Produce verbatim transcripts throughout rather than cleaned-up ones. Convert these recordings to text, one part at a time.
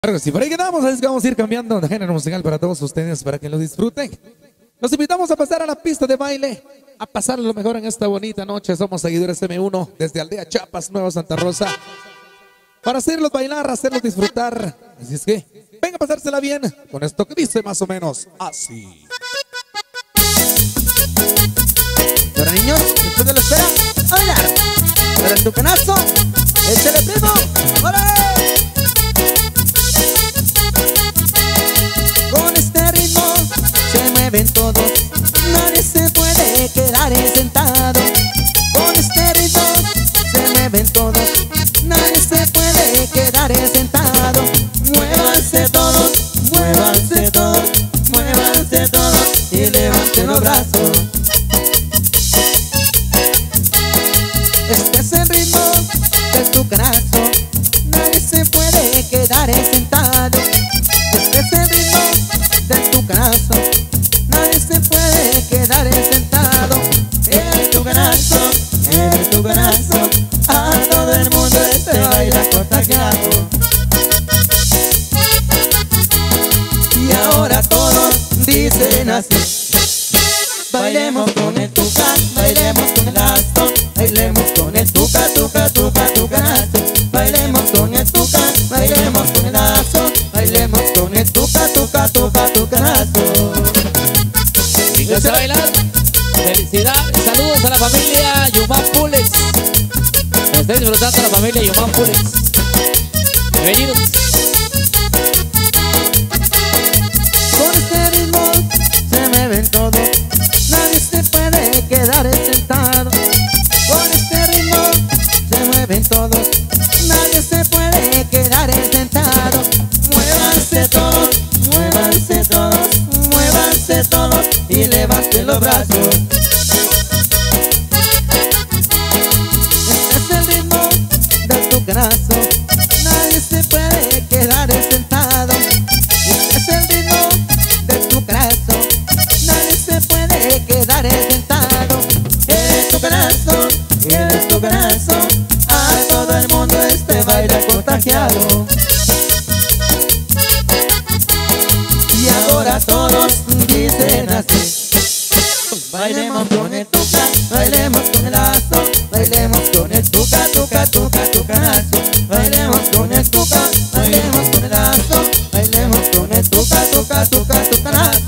Claro que sí, por ahí quedamos, así que vamos a ir cambiando de género musical para todos ustedes, para que lo disfruten. Los invitamos a pasar a la pista de baile, a pasar lo mejor en esta bonita noche. Somos seguidores M uno desde Aldea Chiapas, Nueva Santa Rosa, para hacerlos bailar, hacerlos disfrutar. Así es que venga a pasársela bien con esto que dice más o menos así. Ahora, niños, después de la espera, a bailar. Para el tucanazo, échale primo, ¡órale! Con este ritmo se mueven todos, nadie se puede quedar sentado. Con este ritmo se mueven todos, nadie se puede quedar sentado. Muévanse todos, muévanse todos, muévanse todos y levanten los brazos. Este es el ritmo del tucanazo, nadie se puede quedar sentado. Este es el ritmo del tucanazo, nadie se puede quedar sentado. El tucanazo, el tucanazo, a todo el mundo este baila contagiado. Y ahora todos dicen así: bailemos con el tuca, bailemos con el lazo, bailemos con el tuca, tuca, tuca, tucanazo. Bailemos con el tuca, bailemos con el lazo, bailemos con el tuca, tuca, tuca, tucanazo. Dígase a bailar. Felicidades, saludos a la familia Yumán Pulex. Estoy disfrutando a la familia Yumán Pulex. Bienvenidos. Con este ritmo se mueven todos, nadie se puede quedar sentado. Con este ritmo se mueven todos, nadie se puede quedar sentado. Muévanse todos, muévanse todos, muévanse todos y levanten los brazos. Este es el ritmo del tucanazo, nadie se puede quedar sentado. Este es el ritmo del tucanazo, nadie se puede quedar sentado. El tucanazo, el tucanazo, a todo el mundo este baila contagiado. Y ahora todos dicen así: bailemos con el tuca, bailemos con el lazo, bailemos con el tuca, tuca, tuca, tucanazo. Bailemos con el tuca, bailemos con el lazo, bailemos con el tuca, tuca, tuca, tucanazo.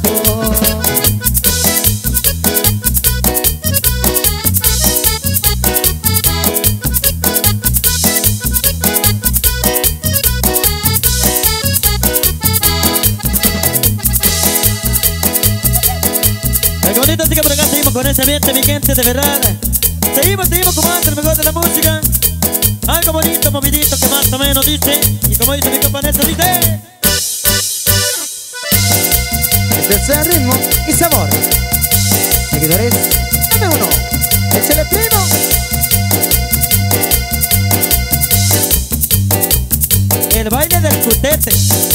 Qué bonito, así que por acá seguimos con ese ambiente, mi gente, de verdad. Seguimos, seguimos como antes, el mejor de la música. Algo bonito, movidito, que más o menos dice. Y como dice mi compa Nelson, dice: este es el ritmo y sabor. Seguidores M uno, échale primo. El baile del cutete.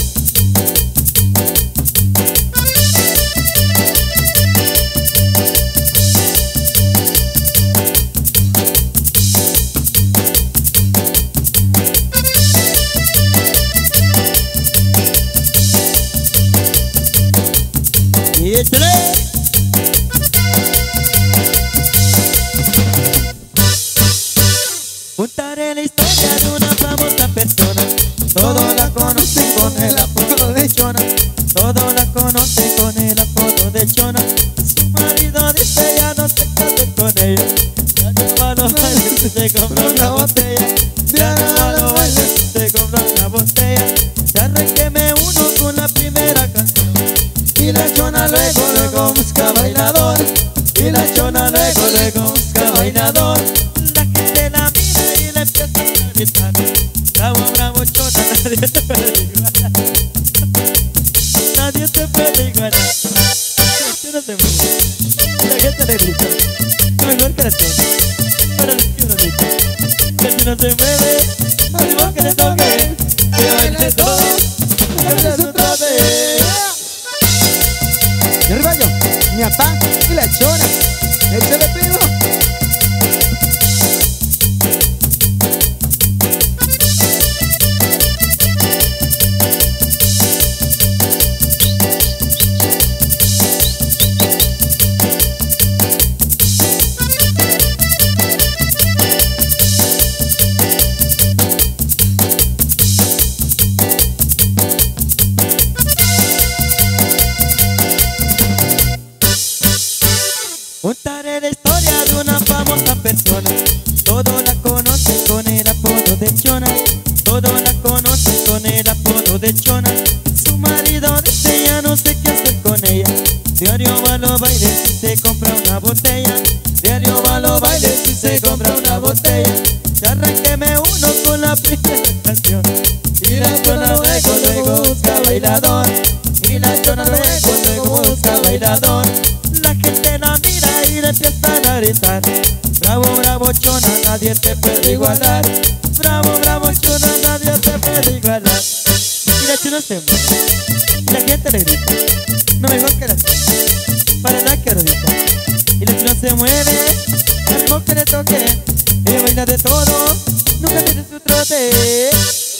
Y échale. Contaré la historia de una famosa persona. Todos la conocen con el apodo de Chona. Todos la conocen con el apodo de Chona. Su marido dice: ya no te cases con ella. Ya no va a los bailes, se compra una botella. Ya no va a los bailes, se compra una botella. Ya arranqueme uno con la primera canción. Y la Chona luego, luego busca bailador. Y la Chona luego, luego busca bailador. La gente la mira y le empieza a gritar: bravo, bravo, Chona, nadie te puede igualar. Nadie te puede igualar. La Chona se mueve, la gente le grita: mejor que la Chona. Para los que uno grita: la Chona se mueve, al igual que le toque. Que baile todo, que se trote. Y arriba yo, mi papá y la Chona, échale primo. foto de chona. Su marido dice ya no sé qué hacer con ella. Diario va a los bailes y se compra una botella. Diario va a los bailes y se compra una botella. Ya arranquéme uno con la primera canción. Y la chona luego, luego busca bailador. Y la chona luego, luego busca bailador. La gente la mira y le empiezan a gritar: bravo, bravo chona, nadie te puede igualar. Bravo, bravo chona, nadie te puede igualar. Y la chona se mueve y la gente le grita: no mejor que la chona, para la que rodita. Y la chona se mueve al ritmo que le toque. Ella baila de todo, nunca pierde su trote.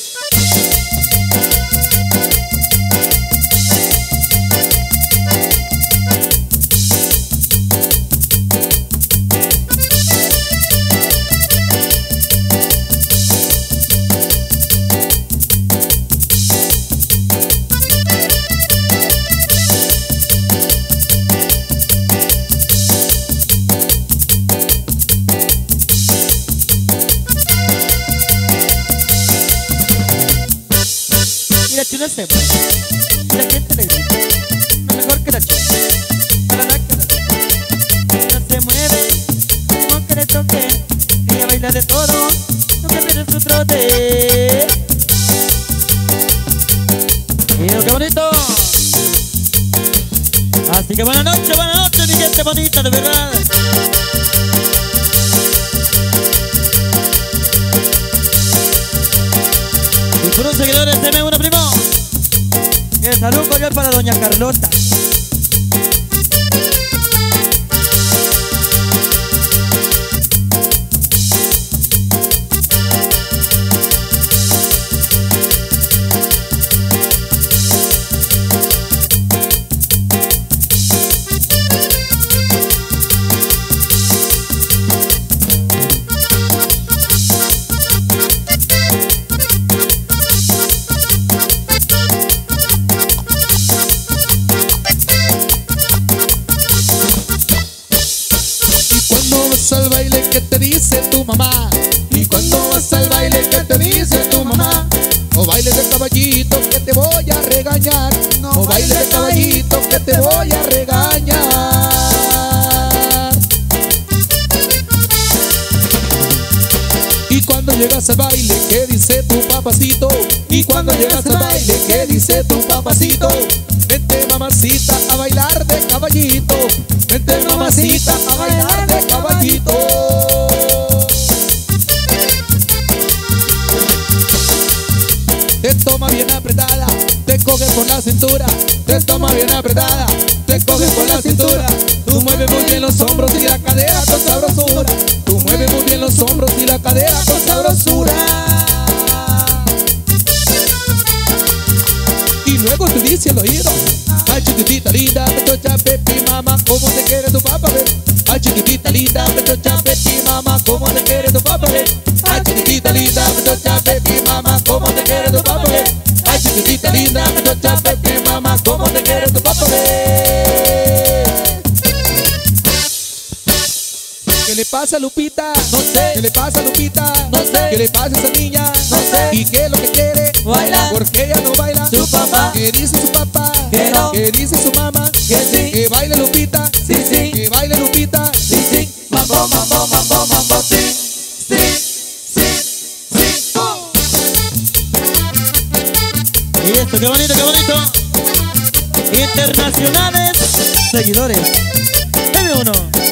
La chona se mueve y la gente le grita: no mejor que la chona, para la que la chona se mueve, como que le toque. Ella baila de todo, nunca pierde su trote. ¡Qué bonito! Así que buenas noches, buenas noches, mi gente bonita, de verdad. Y puros seguidores de M uno, primo. El saludo cordial para doña Carlota. Al baile que te dice tu mamá, y cuando vas al baile que te dice tu mamá, no bailes de caballito que te voy a regañar, no bailes de caballito que te voy a regañar. Y cuando llegas al baile, ¿qué dice tu papacito? Y cuando llegas al baile, ¿qué dice tu papacito? Vente mamacita a bailar de caballito, vente mamacita a bailar de caballito. Te toma bien apretada, te coge por la cintura, te toma bien apretada, te coge por la cintura. Tú mueves muy bien los hombros y la cadera con sabrosura, tú mueves muy bien los hombros y la cadera con sabrosura. Y luego te dice al oído: ay chiquitita linda, pechocha, pepi, mamá, ¿cómo te quiere tu papá, ve? Ay chiquitita linda, pechocha, pepi, mamá, ¿cómo te quiere tu papá, ve? Ay chiquitita linda, pechocha, pepi, mamá, ¿cómo te quiere tu papá, ve? Ay chiquitita linda, pechocha, pepi, mamá, ¿cómo te quiere tu papá, ve? ¿Qué le pasa a Lupita? No sé. ¿Qué le pasa a Lupita? No sé. ¿Qué le pasa a esa niña? No sé. ¿Y qué es lo que quiere? Bailar. ¿Por qué ella no baila? Su papá. ¿Qué dice su papá? Que no. ¿Qué dice su mamá? Que sí. Que baile Lupita. Sí, sí. Que baile Lupita. Sí, sí. Mambo, mambo, mambo, mambo, sí. Sí, sí, sí. Oh. Y esto, qué bonito, qué bonito. Internacionales seguidores. M uno.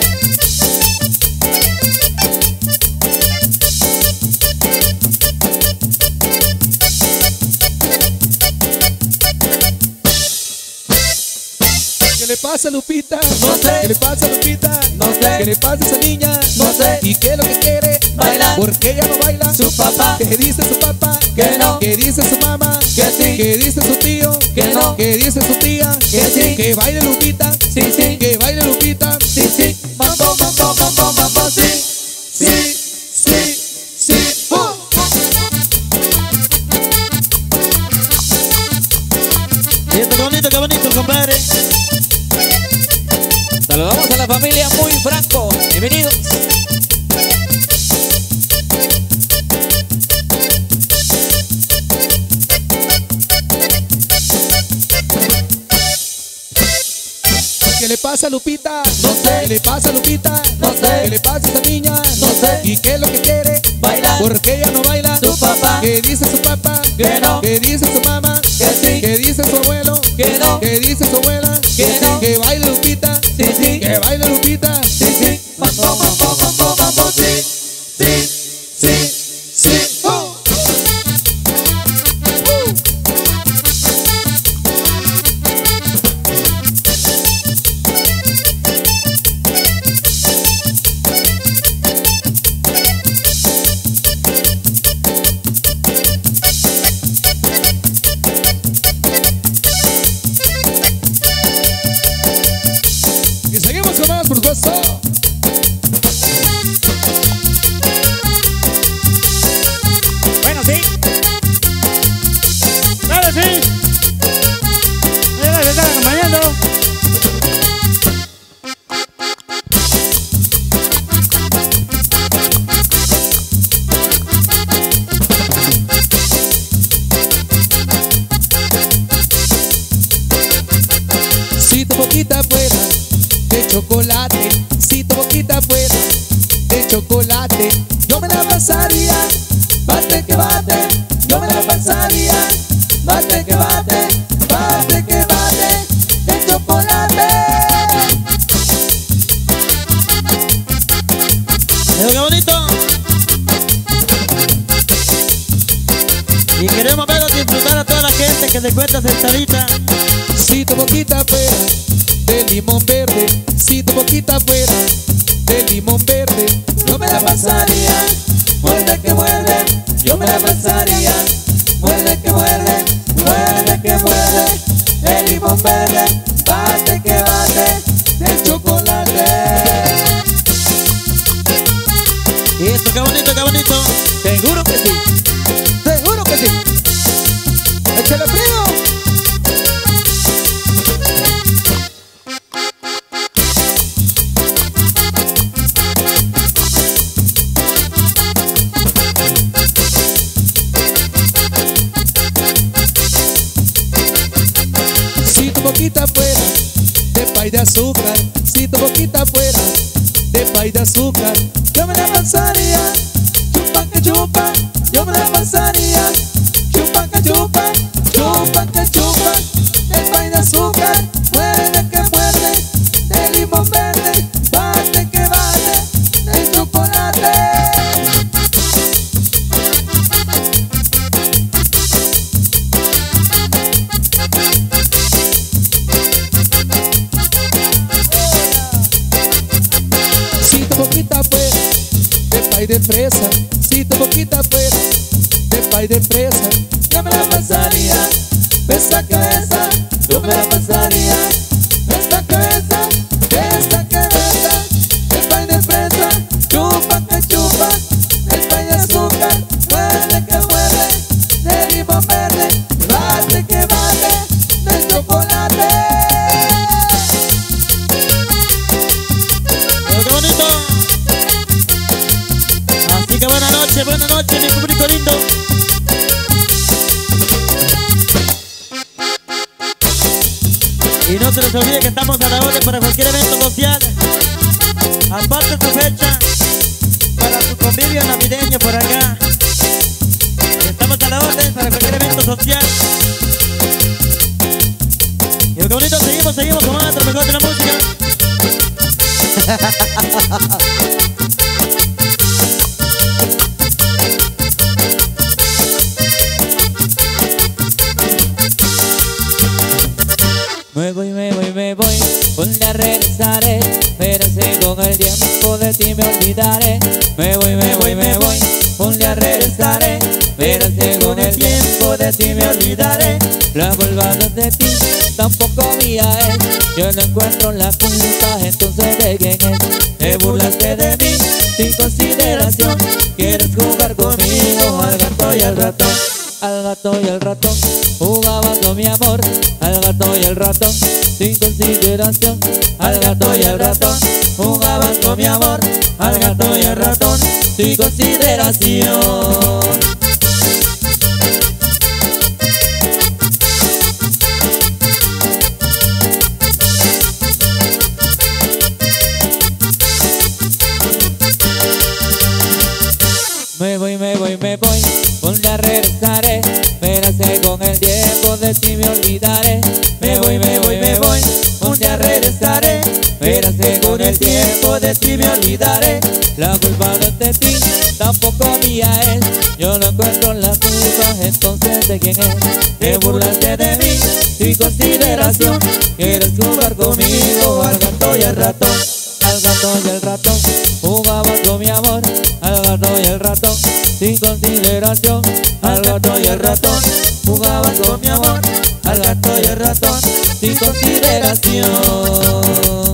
¿Qué le pasa a Lupita? No sé. ¿Qué le pasa a Lupita? No sé. ¿Qué le pasa a esa niña? No sé. ¿Y qué es lo que quiere? Bailar. ¿Por qué ella no baila? Su papá. ¿Qué dice su papá? Que no. ¿Qué dice su mamá? Que sí. ¿Qué dice su tío? Que no. ¿Qué dice su tía? Que sí. Que baile Lupita. Sí, sí. Que baile Lupita. Sí, sí. Mambo, mambo, mambo, mambo, sí. Sí, sí, sí. Oh. Y esto, qué bonito, qué bonito, compadre. Saludamos a la familia Muy Franco. Bienvenidos. ¿Qué le pasa a Lupita? No sé. ¿Qué le pasa a Lupita? No sé. ¿Qué le pasa a esa niña? No sé. ¿Y qué es lo que quiere? Bailar. ¿Por qué ella no baila? Su papá. ¿Qué dice su papá? Que no. ¿Qué dice su mamá? Que sí. ¿Qué dice su abuelo? Que no. ¿Qué dice su abuela? Que no. Que baile Lupita. Sí, sí. Que baile Lupita. Sí, sí. Mambo, mambo, mambo, mambo, sí. Sí, sí, sí. Oh. Y seguimos con más, por supuesto. Bueno, sí. Claro, sí. Mira, se están acompañando. Si tu boquita fuera de chocolate, si tu boquita fuera de chocolate, yo me la pasaría, bate que bate, yo me la pasaría, bate que bate, bate que bate, de chocolate. Pero qué bonito. Y queremos verlos disfrutar a toda la gente que se encuentra sentadita. Si tu boquita fuera de limón verde, si tu boquita fuera de limón verde, yo me la pasaría, muerde que muerde, yo me la pasaría, muerde que muerde, muerde que muerde, de limón verde, bate que bate, de chocolate. Y esto, qué bonito, qué bonito. Seguro que sí. Seguro que sí. Échale frío. Si tu boquita fuera de pay de azúcar, si tu boquita fuera de pay de azúcar, yo me la pasaría, chupa que chupa, yo me la pasaría, chupa que chupa, chupa que chupa, de pay de azúcar, muerde que muerde, de limón verde, bate que bate, de chocolate. Si tu boquita fuera de pay de fresa, si tu boquita fuera de pay de fresa, yo me la pasaría, besa que besa, yo me la pasaría, besa que besa, besa que besa, de pay de fresa, chupa que chupa, de pay de azúcar, muerde que muerde, de limón verde, bate que bate, de chocolate. Pero qué bonito. Así que buena noche, buena noche, mi público lindo. Y no se les olvide que estamos a la orden para cualquier evento social. Aparte su fecha para su convivio navideño por acá. Estamos a la orden para cualquier evento social. Y lo que bonito, seguimos, seguimos con más, lo mejor de la música. Me voy, me voy, me voy, un día regresaré, pero sé con el tiempo de ti me olvidaré. Me voy, me voy, me voy, un día regresaré, pero sé con el tiempo de ti me olvidaré. La culpa no es de ti, tampoco mía es, yo no encuentro la culpa, entonces ¿de quién es? Te burlaste de mí sin consideración, quieres jugar conmigo al gato y al ratón. Al gato y al ratón jugabas con mi amor, al gato y al ratón sin consideración. Al gato y al ratón jugabas con mi amor, al gato y al ratón sin consideración. olvidaré. Me voy, me voy, me voy, un día regresaré. Verás que con el tiempo de ti me olvidaré. La culpa no es de ti, tampoco mía es. Yo no encuentro la culpa, entonces ¿de quién es? Te burlaste de mí, sin consideración. Quieres jugar conmigo al gato y al ratón. Al gato y al ratón, jugabas con mi amor. Al gato y al ratón, sin consideración. Al gato y al ratón, jugabas con mi amor. Al gato y al ratón, sin consideración.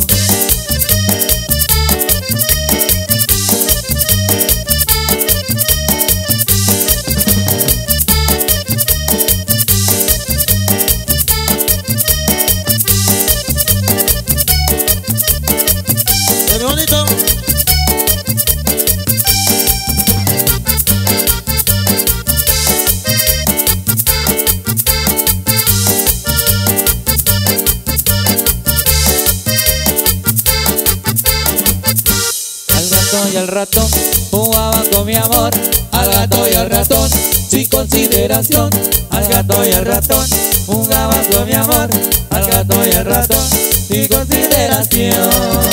Y al ratón jugaba con mi amor. Al gato y al ratón, sin consideración. Al gato y al ratón jugaba con mi amor. Al gato y al ratón, sin consideración.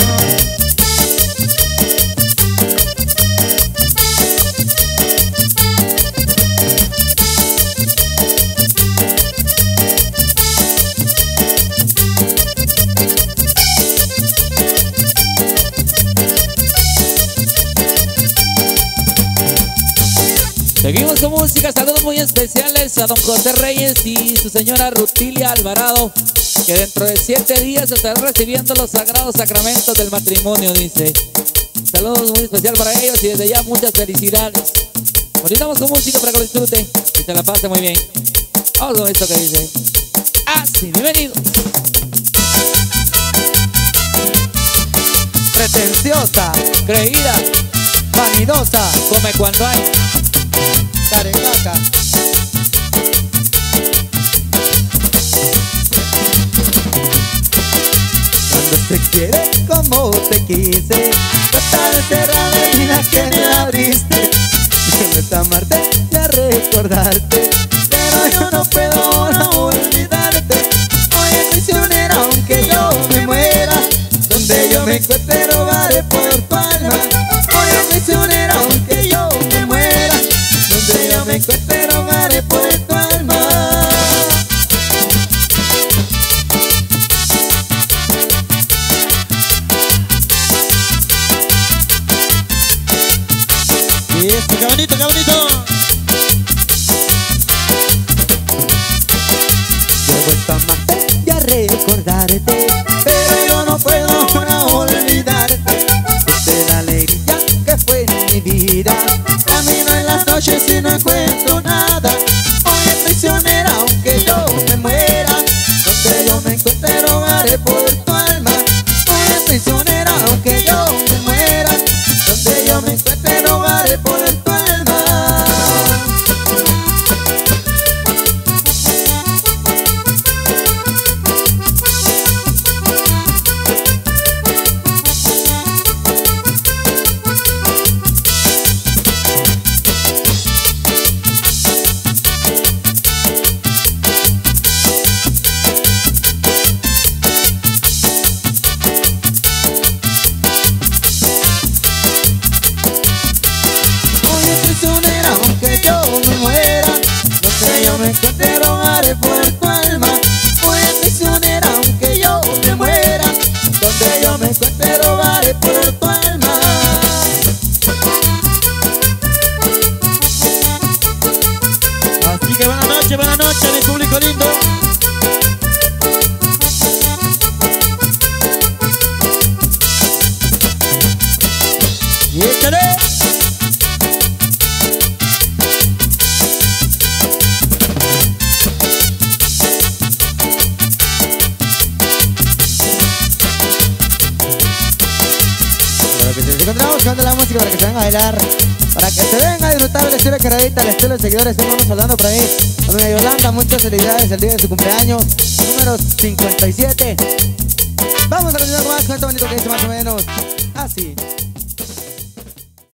Seguimos con música, saludos muy especiales a don José Reyes y su señora Rutilia Alvarado, que dentro de siete días estarán recibiendo los sagrados sacramentos del matrimonio, dice. Saludos muy especial para ellos y desde ya muchas felicidades. Continuamos con música para que lo disfruten y se la pase muy bien. Vamos con esto que dice así, bienvenido. Pretenciosa, Creída, vanidosa, come cuando hay. carecaca. Cuando te quiere como te quise, tratar de cerrar la herida que me abriste. Quiero amarte y a recordarte, pero yo no puedo ahora olvidarte. Oye, prisionera, aunque yo me muera, donde yo me encuentre robaré por tu alma. Oye, prisionera, aunque yo me muera, donde yo me encuentre robaré por tu alma. Y esto, qué bonito, qué bonito. Yo he vuelto a amarte y a recordarte, pero yo no puedo ahora olvidarte. Desde la alegría que fue en mi vida, camino en las noches y no encuentro nada. Oye, prisionera, aunque yo me muera, donde yo me encuentre robaré por tu alma. Oye, prisionera, aunque yo me muera, donde yo me encuentre robaré por tu alma. Aunque yo me muera, donde yo me encuentre robaré por tu alma. Oye, prisionera, aunque yo me muera, donde yo me encuentre robaré por tu alma. Así que buenas noches, buenas noches, mi público lindo. Y échale. Nos encontramos con la música para que se vengan a bailar, para que se vengan a disfrutar del estilo de Carabita, el estilo de seguidores. Estamos hablando por ahí a doña Yolanda, muchas felicidades el día de su cumpleaños, número cincuenta y siete. Vamos a continuar más con esto bonito que dice más o menos así.